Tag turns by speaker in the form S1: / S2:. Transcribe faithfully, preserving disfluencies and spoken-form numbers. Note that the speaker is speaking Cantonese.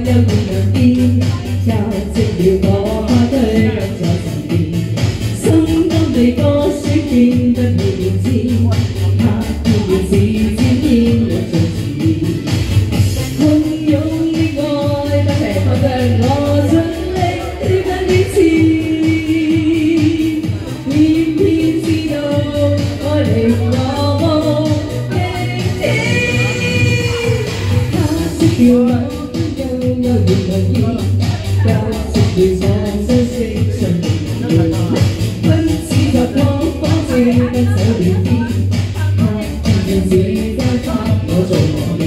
S1: 了月亮邊，交織了火花堆緊在上邊，心中地歌書變得你面前，他偏要是天天我做事，洶湧的愛不停靠着我盡力貼近面前，偏偏知道愛離我無極天，他識了吻。 悠悠然無意，交織了創傷色上的緣，分只在光火照不走了天，他偏偏只交給我做夢。